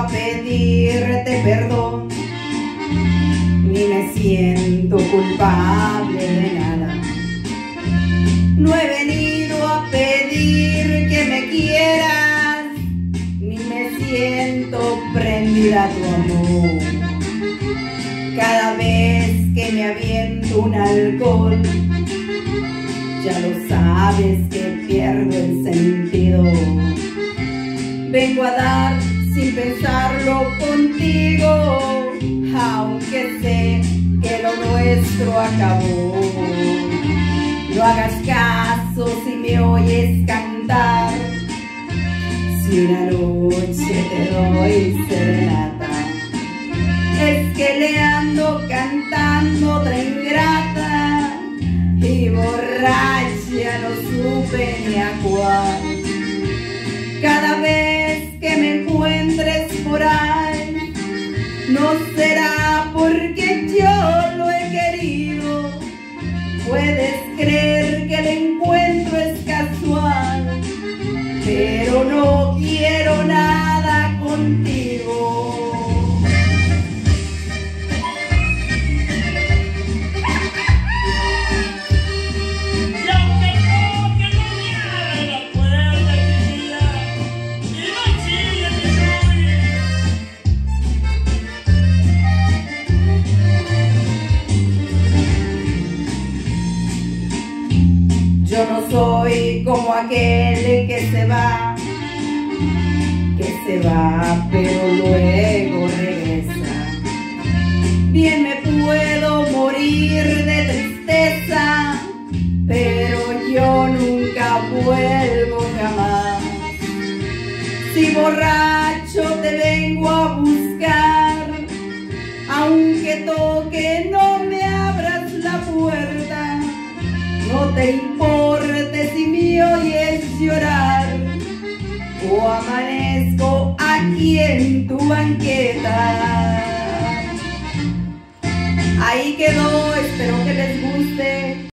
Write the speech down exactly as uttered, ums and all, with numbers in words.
pedirte perdón, ni me siento culpable de nada. No he venido a pedir que me quieras, ni me siento prendida a tu amor. Cada vez que me aviento un alcohol, ya lo sabes que pierdo el sentido. Vengo a dar sin pensarlo contigo, aunque sé que lo nuestro acabó. No hagas caso si me oyes cantar, si una noche te doy serenata. Es que le ando cantando otra ingrata, y borracha no supe ni a cuál. Cada vez que me encuentres por ahí, no será porque yo lo he querido. Puedes creer que el encuentro es casual, pero no quiero nada contigo. Yo no soy como aquel que se va, que se va pero luego regresa. Bien me puedo morir de tristeza, pero yo nunca vuelvo jamás. Si borracho te vengo a buscar, aunque toque no me abras la puerta. No te importe si me oyes llorar, o amanezco aquí en tu banqueta. Ahí quedó, espero que les guste.